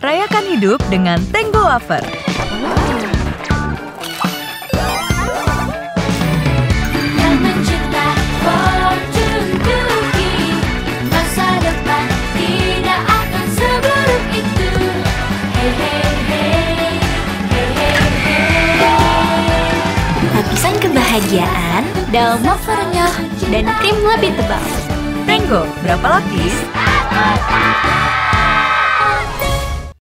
Rayakan hidup dengan Tenggo Wafer. Yang mencipta fortune cookie, masa depan tidak akan seburuk itu. Hey hey hey, hey hey hey. Lapisan kebahagiaan dalam wafernya dan krim lebih tebal. Tenggo, berapa lapis?